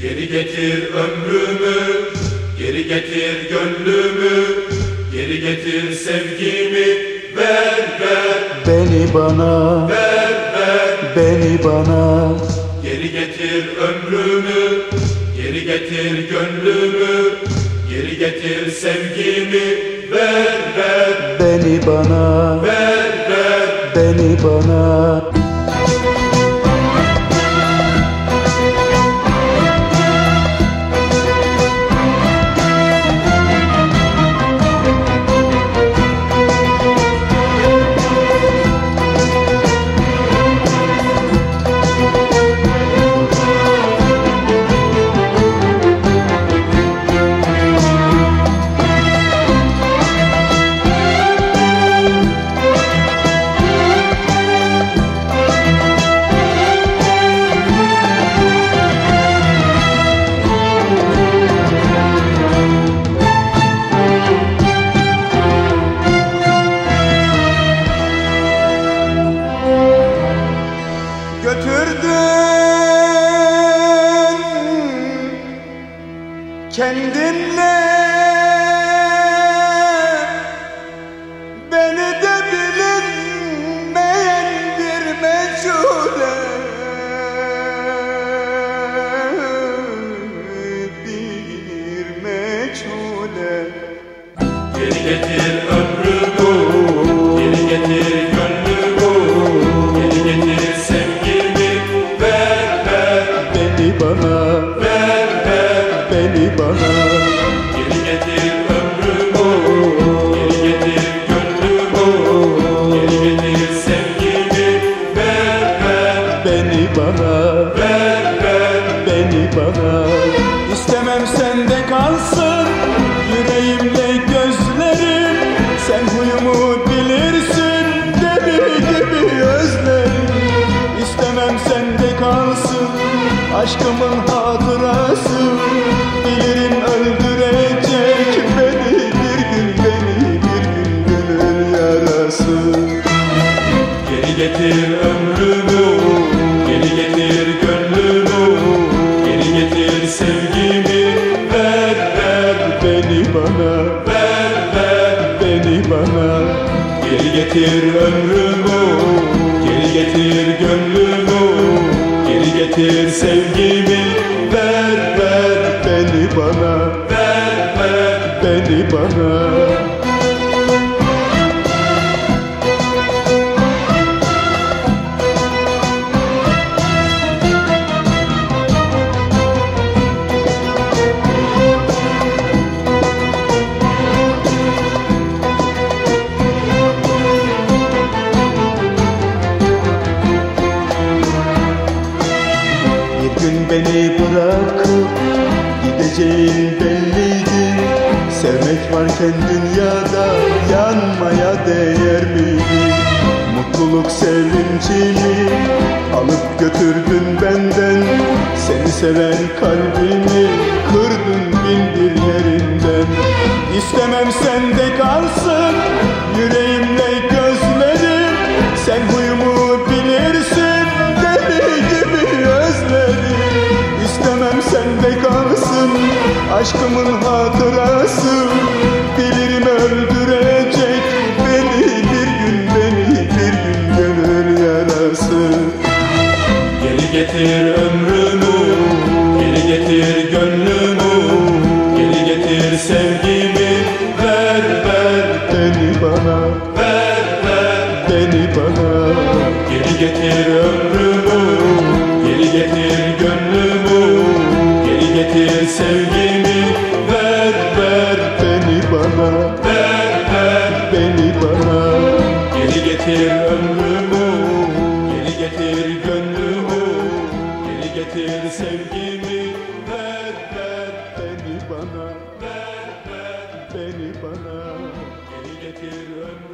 Geri getir ömrümü, geri getir gönlümü, geri getir sevgimi, ver ver. Beni bana, Ver ver. beni bana. Geri getir ömrümü, geri getir gönlümü, geri getir sevgimi, ver ver. Beni bana, Ver ver. beni bana. Götürdün kendinle beni de bilinmeyen bir meçhule, bir meçhule. Geri getir ömrümü, geri getir gönlümü, geri getir sevgimi, ver ver. Beni bana, Ver ver. beni bana. Geri getir ömrümü, geri getir gönlümü, geri getir sevgimi, ver ver. Beni bana, Ver ver. beni bana. İstemem sende kalsın yüreğimle gözlerim. Sen huyumu bilirsin, deli gibi özlerim. İstemem sende kalsın aşkımın hatırası. Bilirim öldürecek beni bir gün, beni bir gün gönül yarası. Geri getir ömrümü, geri getir gönlümü, geri getir sevgimi, ver ver. Beni bana, Ver ver. beni bana. Geri getir ömrümü, geri getir gönlümü, geri getir sevgimi, ver ver. Beni bana, Ver ver. beni bana. Bir gün beni bırakıp gideceğin belliydi. Sevmek varken dünyada yanmaya değer miydi? Mutluluk sevincimi alıp götürdün benden. Seni seven kalbimi kırdın bin bir yerinden. İstemem sende kalsın yüreğimle gözlerim. Sen huyumu bilirsin, deli gibi özlerim. İstemem sende kalsın aşkımın hatırası. Bilirim öldürecek beni bir gün, beni bir gün gönül yarası. Geri getir ömrümü, geri getir gönlümü, geri getir sevgimi, ver ver. Beni bana, Ver ver. beni bana. Geri getir ömrümü, geri getir gönlümü, geri getir sevgimi, ver ver. Beni bana, Ver ver. beni bana. Geri getir ömrümü, geri getir gönlümü, geri getir sevgimi, ver ver. Beni bana, Ver ver. beni bana. Geri getir ömrümü.